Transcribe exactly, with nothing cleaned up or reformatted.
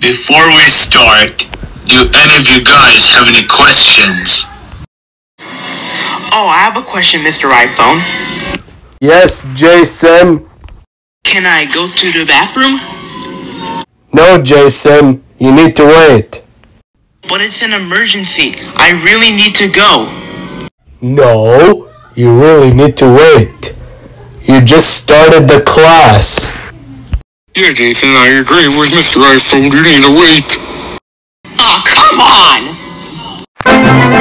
Before we start, do any of you guys have any questions? Oh, I have a question, Mister iPhone. Yes, Jason. Can I go to the bathroom? No, Jason. You need to wait. But it's an emergency. I really need to go. No, you really need to wait. You just started the class. Yeah, Jason, I agree with Mister iPhone. You need to wait. Oh, come on!